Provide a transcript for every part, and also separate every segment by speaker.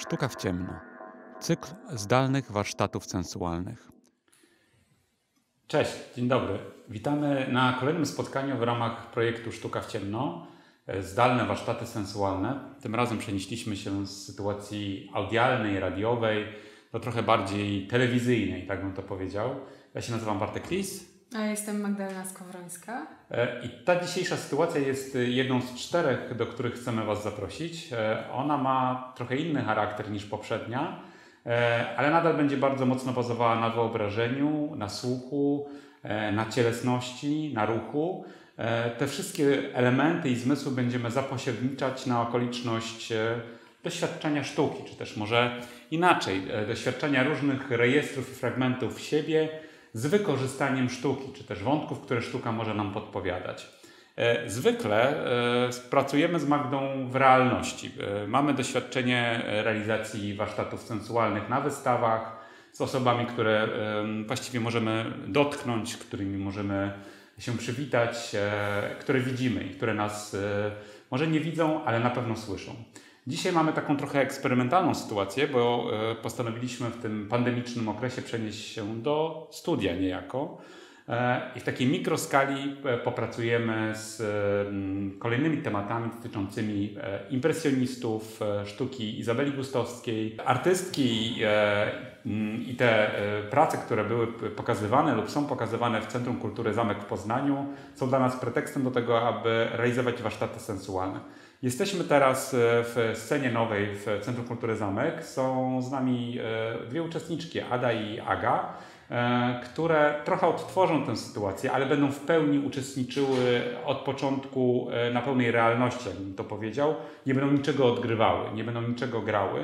Speaker 1: Sztuka w ciemno. Cykl zdalnych warsztatów sensualnych.
Speaker 2: Cześć, dzień dobry. Witamy na kolejnym spotkaniu w ramach projektu Sztuka w ciemno. Zdalne warsztaty sensualne. Tym razem przenieśliśmy się z sytuacji audialnej, radiowej do trochę bardziej telewizyjnej, tak bym to powiedział. Ja się nazywam Bartek Lis.
Speaker 3: A ja jestem Magdalena Skowrońska.
Speaker 2: I ta dzisiejsza sytuacja jest jedną z 4, do których chcemy Was zaprosić. Ona ma trochę inny charakter niż poprzednia, ale nadal będzie bardzo mocno bazowała na wyobrażeniu, na słuchu, na cielesności, na ruchu. Te wszystkie elementy i zmysły będziemy zapośredniczać na okoliczność doświadczenia sztuki, czy też może inaczej, doświadczenia różnych rejestrów i fragmentów siebie z wykorzystaniem sztuki, czy też wątków, które sztuka może nam podpowiadać. Zwykle pracujemy z Magdą w realności. Mamy doświadczenie realizacji warsztatów sensualnych na wystawach z osobami, które właściwie możemy dotknąć, którymi możemy się przywitać, które widzimy i które nas może nie widzą, ale na pewno słyszą. Dzisiaj mamy taką trochę eksperymentalną sytuację, bo postanowiliśmy w tym pandemicznym okresie przenieść się do studia niejako i w takiej mikroskali popracujemy z kolejnymi tematami dotyczącymi impresjonistów, sztuki Izabeli Gustowskiej, artystki i te prace, które były pokazywane lub są pokazywane w Centrum Kultury Zamek w Poznaniu, są dla nas pretekstem do tego, aby realizować warsztaty sensualne. Jesteśmy teraz w scenie nowej w Centrum Kultury Zamek. Są z nami 2 uczestniczki, Ada i Aga, które trochę odtworzą tę sytuację, ale będą w pełni uczestniczyły od początku na pełnej realności, jakbym to powiedział. Nie będą niczego odgrywały, nie będą niczego grały.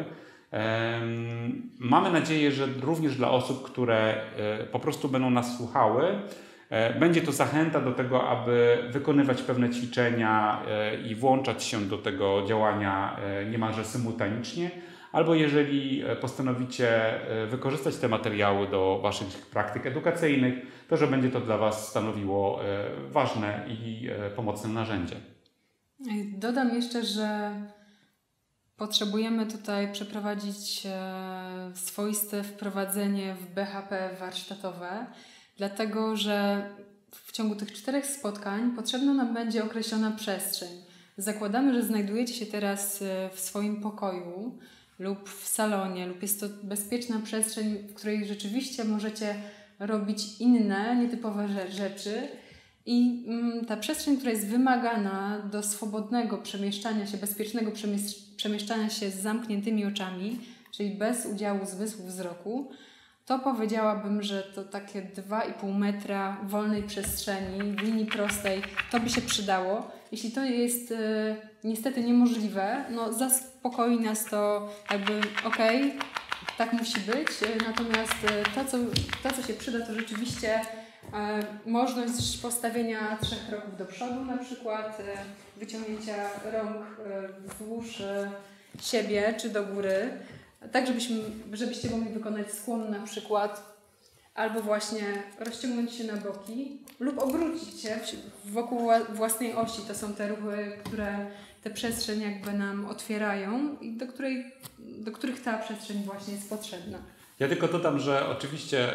Speaker 2: Mamy nadzieję, że również dla osób, które po prostu będą nas słuchały, będzie to zachęta do tego, aby wykonywać pewne ćwiczenia i włączać się do tego działania niemalże symultanicznie, albo jeżeli postanowicie wykorzystać te materiały do Waszych praktyk edukacyjnych, to że będzie to dla Was stanowiło ważne i pomocne narzędzie.
Speaker 3: Dodam jeszcze, że potrzebujemy tutaj przeprowadzić swoiste wprowadzenie w BHP warsztatowe, dlatego że w ciągu tych 4 spotkań potrzebna nam będzie określona przestrzeń. Zakładamy, że znajdujecie się teraz w swoim pokoju lub w salonie, lub jest to bezpieczna przestrzeń, w której rzeczywiście możecie robić inne, nietypowe rzeczy. I ta przestrzeń, która jest wymagana do swobodnego przemieszczania się, bezpiecznego przemieszczania się z zamkniętymi oczami, czyli bez udziału zmysłu wzroku, to powiedziałabym, że to takie 2,5 metra wolnej przestrzeni w linii prostej, to by się przydało. Jeśli to jest niestety niemożliwe, no zaspokoi nas to jakby okej, tak musi być. Natomiast to, co się przyda, to rzeczywiście możliwość postawienia 3 kroków do przodu, na przykład wyciągnięcia rąk wzdłuż siebie czy do góry, tak żebyście mogli wykonać skłon na przykład, albo właśnie rozciągnąć się na boki lub obrócić się wokół własnej osi. To są te ruchy, które tę przestrzeń jakby nam otwierają i do których ta przestrzeń właśnie jest potrzebna.
Speaker 2: Ja tylko dodam, że oczywiście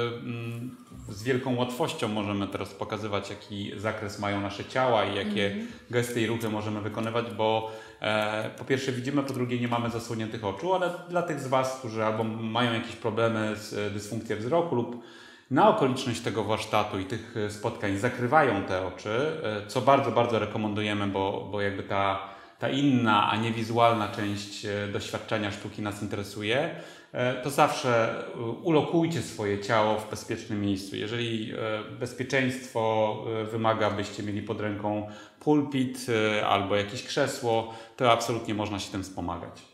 Speaker 2: z wielką łatwością możemy teraz pokazywać, jaki zakres mają nasze ciała i jakie gesty i ruchy możemy wykonywać, bo po pierwsze widzimy, po drugie nie mamy zasłoniętych oczu, ale dla tych z Was, którzy albo mają jakieś problemy z dysfunkcją wzroku lub na okoliczność tego warsztatu i tych spotkań zakrywają te oczy, co bardzo, bardzo rekomendujemy, bo jakby ta inna, a nie wizualna część doświadczenia sztuki nas interesuje, to zawsze ulokujcie swoje ciało w bezpiecznym miejscu. Jeżeli bezpieczeństwo wymaga, byście mieli pod ręką pulpit albo jakieś krzesło, to absolutnie można się tym wspomagać.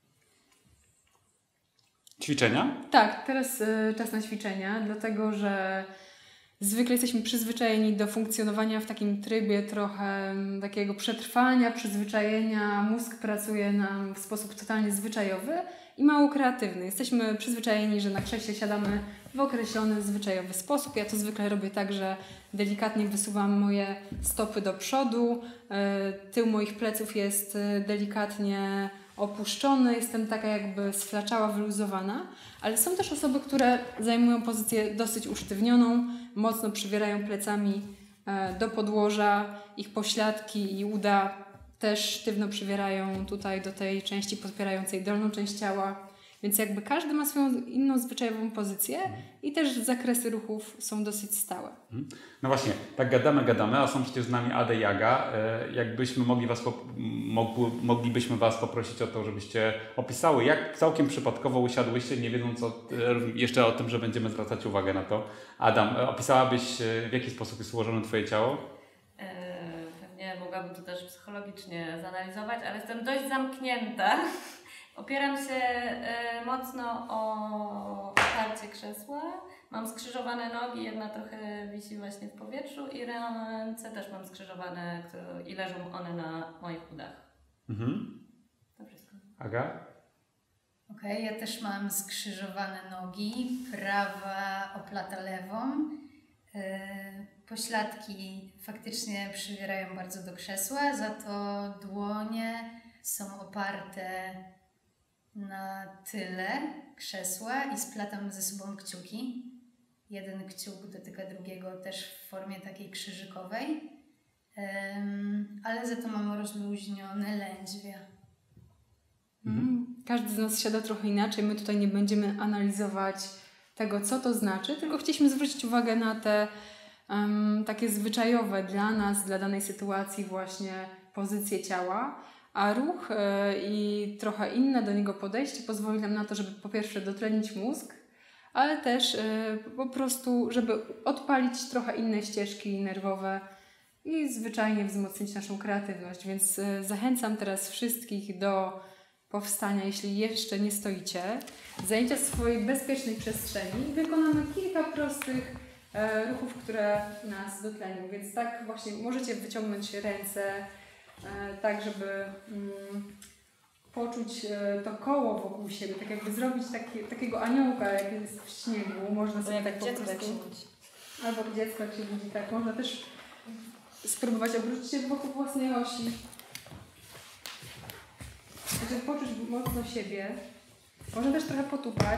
Speaker 2: Ćwiczenia?
Speaker 3: Tak, teraz czas na ćwiczenia, dlatego że zwykle jesteśmy przyzwyczajeni do funkcjonowania w takim trybie trochę takiego przetrwania, przyzwyczajenia. Mózg pracuje nam w sposób totalnie zwyczajowy i mało kreatywny. Jesteśmy przyzwyczajeni, że na krześle siadamy w określony, zwyczajowy sposób. Ja to zwykle robię tak, że delikatnie wysuwam moje stopy do przodu, tył moich pleców jest delikatnie opuszczony, jestem taka jakby sflaczała, wyluzowana, ale są też osoby, które zajmują pozycję dosyć usztywnioną, mocno przywierają plecami do podłoża, ich pośladki i uda też sztywno przywierają tutaj do tej części podpierającej dolną część ciała. Więc jakby każdy ma swoją inną zwyczajową pozycję i też zakresy ruchów są dosyć stałe.
Speaker 2: No właśnie, tak gadamy, a są przecież z nami Ada i Aga. Jakbyśmy moglibyśmy Was poprosić o to, żebyście opisały, jak całkiem przypadkowo usiadłyście, nie wiedząc jeszcze o tym, że będziemy zwracać uwagę na to. Adam, opisałabyś, w jaki sposób jest ułożone Twoje ciało?
Speaker 4: Pewnie mogłabym to też psychologicznie zanalizować, ale jestem dość zamknięta. Opieram się mocno o oparcie krzesła. Mam skrzyżowane nogi, jedna trochę wisi właśnie w powietrzu i ręce też mam skrzyżowane i leżą one na moich udach. To wszystko.
Speaker 2: Aga?
Speaker 5: Okej, ja też mam skrzyżowane nogi, prawa oplata lewą. Pośladki faktycznie przywierają bardzo do krzesła, za to dłonie są oparte na tyle krzesła i splatam ze sobą kciuki. Jeden kciuk dotyka drugiego też w formie takiej krzyżykowej, ale za to mam rozluźnione lędźwie.
Speaker 3: Każdy z nas siada trochę inaczej. My tutaj nie będziemy analizować tego, co to znaczy, tylko chcieliśmy zwrócić uwagę na te takie zwyczajowe dla nas, dla danej sytuacji właśnie pozycje ciała, a ruch i trochę inne do niego podejście pozwoli nam na to, żeby po pierwsze dotlenić mózg, ale też po prostu, żeby odpalić trochę inne ścieżki nerwowe i zwyczajnie wzmocnić naszą kreatywność. Więc zachęcam teraz wszystkich do powstania, jeśli jeszcze nie stoicie, zajęcia swojej bezpiecznej przestrzeni i wykonamy kilka prostych ruchów, które nas dotlenią. Więc tak właśnie możecie wyciągnąć ręce, tak żeby poczuć to koło wokół siebie, tak jakby zrobić takiego aniołka, jak jest w śniegu. Można sobie tak po prostu... Albo dziecko jak się budzi, tak. Można też spróbować obrócić się wokół własnej osi. Żeby poczuć mocno siebie. Można też trochę potupać.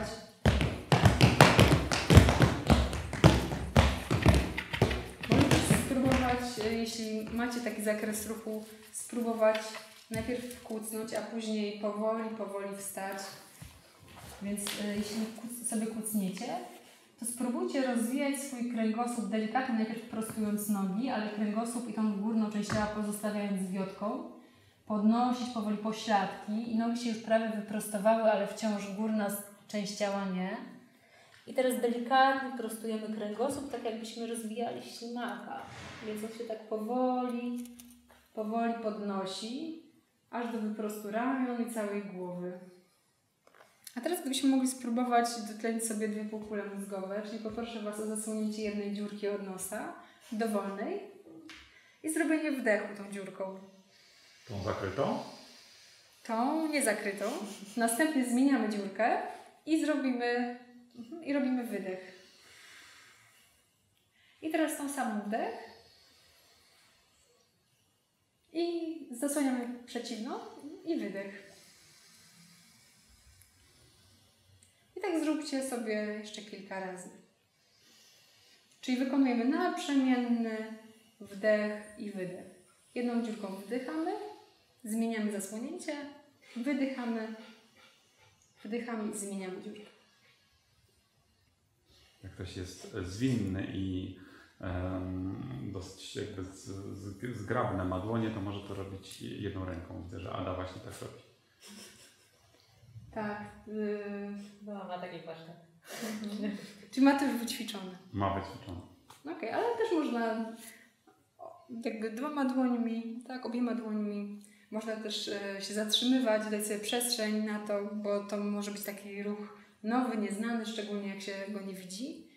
Speaker 3: Można też spróbować, jeśli macie taki zakres ruchu, spróbować najpierw kucnąć, a później powoli wstać. Więc jeśli sobie kucniecie, to spróbujcie rozwijać swój kręgosłup delikatnie, najpierw prostując nogi, ale kręgosłup i tą górną część ciała pozostawiając wiotką. Podnosić powoli pośladki i nogi się już prawie wyprostowały, ale wciąż górna część ciała nie. I teraz delikatnie prostujemy kręgosłup, tak jakbyśmy rozwijali ślimaka. Więc on się tak powoli podnosi, aż do wyprostu ramion i całej głowy. A teraz gdybyśmy mogli spróbować dotlenić sobie 2 półkule mózgowe, czyli poproszę Was o zasłonięcie jednej dziurki od nosa, dowolnej, i zrobienie wdechu tą dziurką.
Speaker 2: Tą zakrytą?
Speaker 3: Tą niezakrytą. Następnie zmieniamy dziurkę i robimy wydech. I teraz tą samą wdech. I zasłaniamy przeciwną i wydech. I tak zróbcie sobie jeszcze kilka razy. Czyli wykonujemy naprzemienny wdech i wydech. Jedną dziurką wdychamy, zmieniamy zasłonięcie, wydychamy, wdychamy i zmieniamy dziurkę.
Speaker 2: Jak ktoś jest zwinny i dosyć jakby zgrabne ma dłonie, to może to robić jedną ręką. Widzę, że Ada właśnie tak robi.
Speaker 3: Tak.
Speaker 4: Ma taki warsztat.
Speaker 3: Czyli ma to już wyćwiczone.
Speaker 2: Ma wyćwiczone.
Speaker 3: Okej, ale też można jakby 2 dłońmi, tak, obiema dłońmi. Można też się zatrzymywać, dać sobie przestrzeń na to, bo to może być taki ruch nowy, nieznany, szczególnie jak się go nie widzi.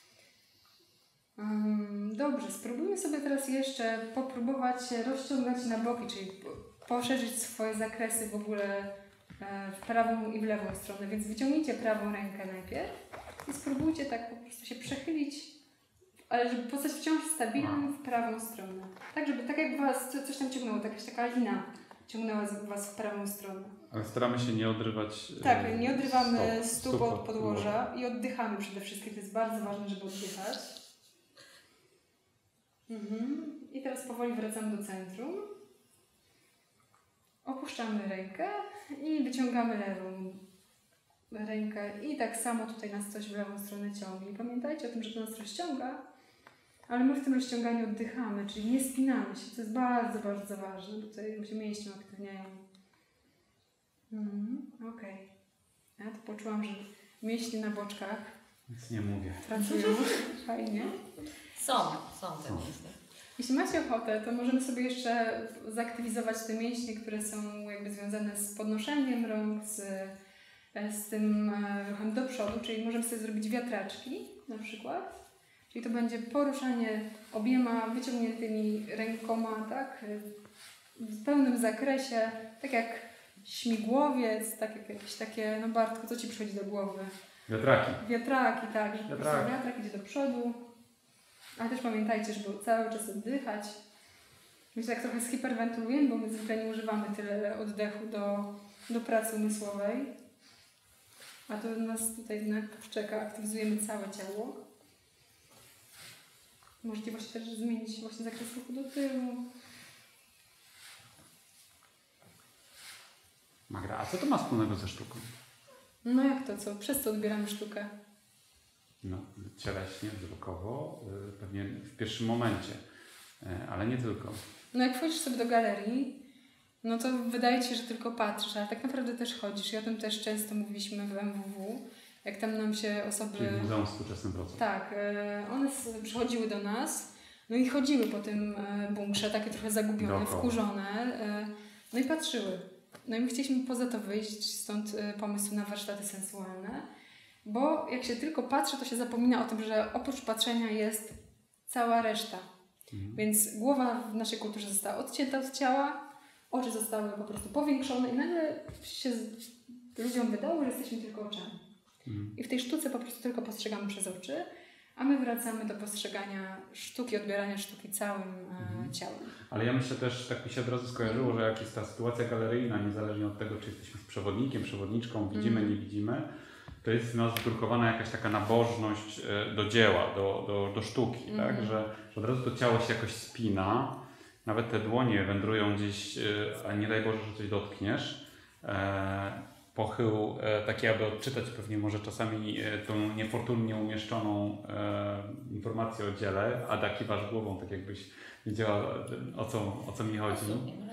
Speaker 3: Dobrze, spróbujmy sobie teraz jeszcze popróbować rozciągać na boki, czyli poszerzyć swoje zakresy w ogóle w prawą i w lewą stronę. Więc wyciągnijcie prawą rękę najpierw i spróbujcie tak po prostu się przechylić, ale żeby pozostać wciąż stabilnym w prawą stronę. Tak, żeby tak jakby Was coś tam ciągnęło, jakaś taka lina ciągnęła Was w prawą stronę.
Speaker 2: Ale staramy się nie odrywać
Speaker 3: Tak, nie odrywamy stóp od podłoża i oddychamy przede wszystkim. To jest bardzo ważne, żeby oddychać. I teraz powoli wracamy do centrum. Opuszczamy rękę i wyciągamy lewą rękę i tak samo tutaj nas coś w lewą stronę ciągnie. Pamiętajcie o tym, że to nas rozciąga, ale my w tym rozciąganiu oddychamy, czyli nie spinamy się. To jest bardzo, bardzo ważne, bo tutaj się mięśnie aktywniają. Okej. Ja to poczułam, że mięśnie na boczkach
Speaker 2: Nic nie mówię.
Speaker 3: pracują. Fajnie.
Speaker 4: Są te myśli.
Speaker 3: Jeśli macie ochotę, to możemy sobie jeszcze zaktywizować te mięśnie, które są jakby związane z podnoszeniem rąk, z tym ruchem do przodu, czyli możemy sobie zrobić wiatraczki na przykład. Czyli to będzie poruszanie obiema wyciągniętymi rękoma, tak? W pełnym zakresie, tak jak śmigłowiec, tak jak jakieś takie, no Bartku, co Ci przychodzi do głowy?
Speaker 2: Wiatraki.
Speaker 3: Wiatraki, tak, że po prostu wiatrak idzie do przodu. Ale też pamiętajcie, żeby cały czas oddychać. My się tak trochę zhiperwentylujemy, bo my zwykle nie używamy tyle oddechu do pracy umysłowej. A to nas tutaj na czeka, aktywizujemy całe ciało. Możecie właśnie też zmienić właśnie zakres ruchu do tyłu.
Speaker 2: Magda, a co to ma wspólnego ze sztuką?
Speaker 3: No jak to co? Przez co odbieramy sztukę?
Speaker 2: No, cieleśnie, wzrokowo, pewnie w pierwszym momencie, ale nie tylko.
Speaker 3: No jak wchodzisz sobie do galerii, no to wydaje Ci się, że tylko patrzysz, ale tak naprawdę też chodzisz. I o tym też często mówiliśmy w MWW, jak tam nam się osoby...
Speaker 2: Czyli w Muzeum Współczesnym Wrocław.
Speaker 3: Tak, one przychodziły do nas, no i chodziły po tym bunkrze, takie trochę zagubione,
Speaker 2: Dookoła.
Speaker 3: wkurzone, no i patrzyły. No i my chcieliśmy poza to wyjść, stąd pomysł na warsztaty sensualne, bo jak się tylko patrzy, to się zapomina o tym, że oprócz patrzenia jest cała reszta. Więc głowa w naszej kulturze została odcięta od ciała, oczy zostały po prostu powiększone i nagle się ludziom wydało, że jesteśmy tylko oczami. I w tej sztuce po prostu tylko postrzegamy przez oczy, a my wracamy do postrzegania sztuki, odbierania sztuki całym ciałem.
Speaker 2: Ale ja myślę też, tak mi się od razu skojarzyło, że jak jest ta sytuacja galeryjna, niezależnie od tego, czy jesteśmy z przewodnikiem, przewodniczką, widzimy, nie widzimy, to jest w nas wdrukowana jakaś taka nabożność do dzieła, do sztuki, tak? Że od razu to ciało się jakoś spina, nawet te dłonie wędrują gdzieś, a nie daj Boże, że coś dotkniesz. Pochył taki, aby odczytać pewnie może czasami tą niefortunnie umieszczoną informację o dziele, Ada kiwasz głową, tak jakbyś wiedziała o co mi chodzi.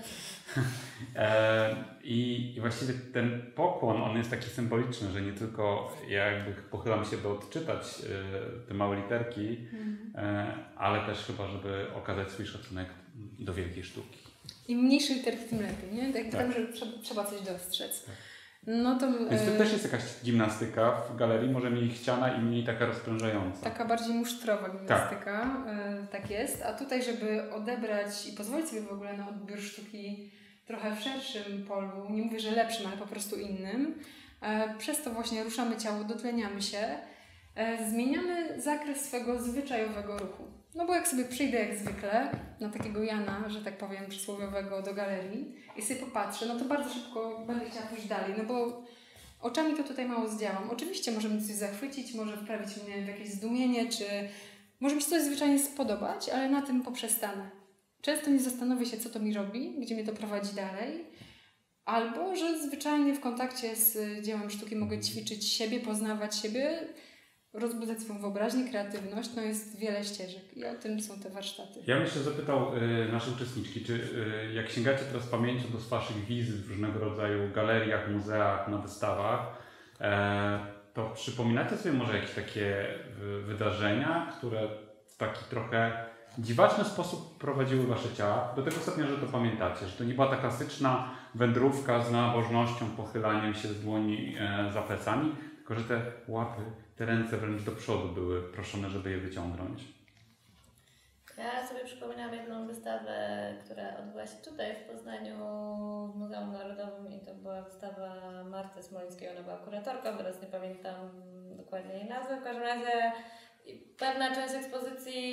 Speaker 2: I właściwie ten pokłon, on jest taki symboliczny, że nie tylko ja jakby pochylam się, by odczytać te małe literki, ale też chyba, żeby okazać swój szacunek do wielkiej sztuki.
Speaker 3: Im mniejsze literki, tym lepiej, nie? Tak. Tam, że trzeba coś dostrzec. No to,
Speaker 2: Więc to też jest jakaś gimnastyka w galerii, może mniej chciana i mniej taka rozprężająca.
Speaker 3: Taka bardziej musztrowa gimnastyka, tak jest. A tutaj, żeby odebrać i pozwolić sobie w ogóle na odbiór sztuki trochę w szerszym polu, nie mówię, że lepszym, ale po prostu innym, przez to właśnie ruszamy ciało, dotleniamy się, zmieniamy zakres swego zwyczajowego ruchu. No bo jak sobie przyjdę jak zwykle na takiego Jana, że tak powiem przysłowiowego, do galerii i sobie popatrzę, no to bardzo szybko będę chciała pójść dalej, no bo oczami to tutaj mało zdziałam. Oczywiście może mnie coś zachwycić, może wprawić mnie w jakieś zdumienie, czy może mi się coś zwyczajnie spodobać, ale na tym poprzestanę. Często nie zastanowię się, co to mi robi, gdzie mnie to prowadzi dalej, albo że zwyczajnie w kontakcie z dziełem sztuki mogę ćwiczyć siebie, poznawać siebie, rozbudzać swoją wyobraźnię, kreatywność, no jest wiele ścieżek i o tym są te warsztaty.
Speaker 2: Ja bym się zapytał nasze uczestniczki, czy jak sięgacie teraz pamięcią do waszych wizyt w różnego rodzaju galeriach, muzeach, na wystawach, to przypominacie sobie może jakieś takie wydarzenia, które w taki trochę dziwaczny sposób prowadziły wasze ciała, do tego stopnia, że to pamiętacie, że to nie była ta klasyczna wędrówka z nabożnością, pochylaniem się z dłoni za plecami, tylko że te łapy, te ręce wręcz do przodu były proszone, żeby je wyciągnąć.
Speaker 4: Ja sobie przypominam jedną wystawę, która odbyła się tutaj w Poznaniu w Muzeum Narodowym i to była wystawa Marty Smolickiej, ona była kuratorką, teraz nie pamiętam dokładnie jej nazwy, w każdym razie pewna część ekspozycji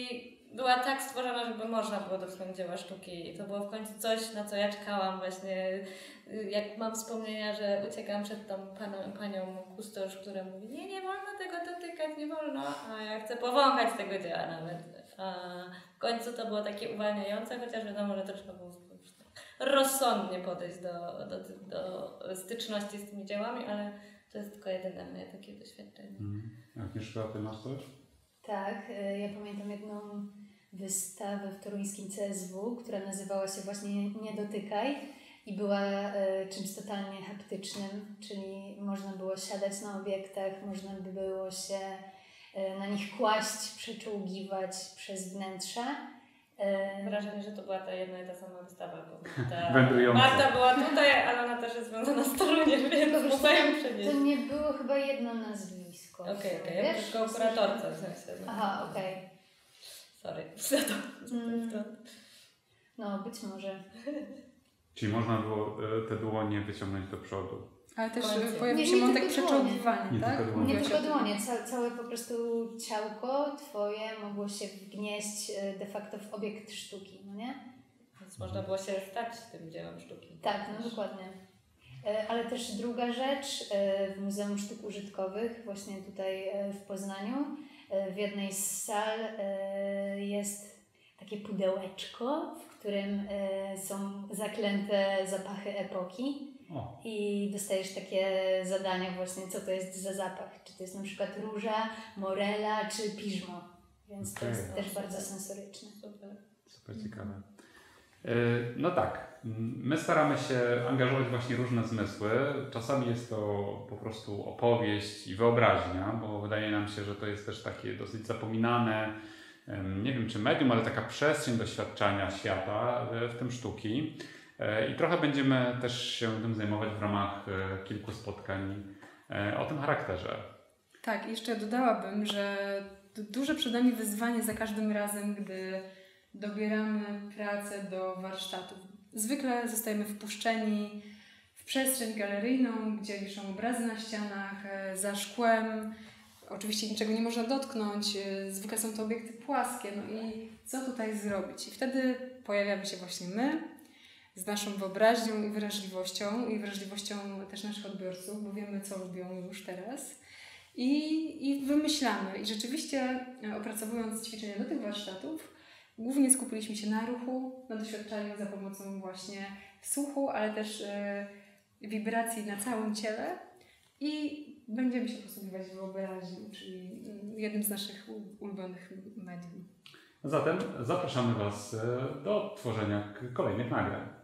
Speaker 4: była tak stworzona, żeby można było dotknąć dzieła sztuki. I to było w końcu coś, na co ja czekałam właśnie. Jak mam wspomnienia, że uciekam przed tą panią kustosz, która mówi, nie wolno tego dotykać, nie wolno, a ja chcę powąchać tego dzieła nawet. A w końcu to było takie uwalniające, chociaż wiadomo, że to trzeba było rozsądnie podejść do styczności z tymi dziełami, ale to jest tylko jedyne moje takie doświadczenie.
Speaker 2: Agnieszka, ty masz coś?
Speaker 5: Tak, ja pamiętam jedną wystawę w toruńskim CSW, która nazywała się właśnie Nie dotykaj i była czymś totalnie haptycznym, czyli można było siadać na obiektach, można było się na nich kłaść, przeczołgiwać przez wnętrze.
Speaker 4: Wrażenie, że to była ta jedna i ta sama wystawa, bo
Speaker 2: Wędrująca.
Speaker 4: Marta była tutaj, ale ona też jest związana z Toruniem, więc muszę przenieść.
Speaker 5: To nie było chyba jedno nazwisko.
Speaker 4: Okej, ja tylko o kuratorce w sensie.
Speaker 5: Aha, okej.
Speaker 4: Sorry, za to.
Speaker 5: No, być może.
Speaker 2: Czyli można było te dłonie wyciągnąć do przodu.
Speaker 3: Ale też
Speaker 4: Końcu.
Speaker 3: pojawił
Speaker 5: Nie
Speaker 3: się wątek
Speaker 5: tylko
Speaker 3: przeczołgiwania,
Speaker 2: Nie
Speaker 3: tak?
Speaker 2: tylko dłonie.
Speaker 5: Nie
Speaker 3: Mówiłaś
Speaker 5: tylko
Speaker 3: o tym.
Speaker 5: dłonie, całe po prostu ciałko twoje mogło się wgnieść de facto w obiekt sztuki, no nie?
Speaker 4: Więc można było się stać tym dziełem sztuki.
Speaker 5: Tak, no dokładnie. Ale też druga rzecz, w Muzeum Sztuk Użytkowych, właśnie tutaj w Poznaniu, w jednej z sal jest takie pudełeczko, w którym są zaklęte zapachy epoki.
Speaker 2: O,
Speaker 5: I dostajesz takie zadania właśnie, co to jest za zapach. Czy to jest na przykład róża, morela, czy piżmo. Więc to jest
Speaker 2: Okej.
Speaker 5: też bardzo sensoryczne.
Speaker 2: super ciekawe. No tak, my staramy się angażować właśnie różne zmysły. Czasami jest to po prostu opowieść i wyobraźnia, bo wydaje nam się, że to jest też takie dosyć zapominane, nie wiem czy medium, ale taka przestrzeń doświadczania świata, w tym sztuki. I trochę będziemy też się tym zajmować w ramach kilku spotkań o tym charakterze.
Speaker 3: Tak, jeszcze dodałabym, że duże przed nami wyzwanie za każdym razem, gdy dobieramy pracę do warsztatów. Zwykle zostajemy wpuszczeni w przestrzeń galeryjną, gdzie wiszą obrazy na ścianach, za szkłem. Oczywiście niczego nie można dotknąć, zwykle są to obiekty płaskie. No i co tutaj zrobić? I wtedy pojawiamy się właśnie my, z naszą wyobraźnią i wrażliwością też naszych odbiorców, bo wiemy, co lubią już teraz. I wymyślamy. I rzeczywiście opracowując ćwiczenia do tych warsztatów, głównie skupiliśmy się na ruchu, na doświadczaniu za pomocą właśnie słuchu, ale też wibracji na całym ciele i będziemy się posługiwać wyobraźnią, czyli jednym z naszych ulubionych medium.
Speaker 2: Zatem zapraszamy Was do tworzenia kolejnych nagrań.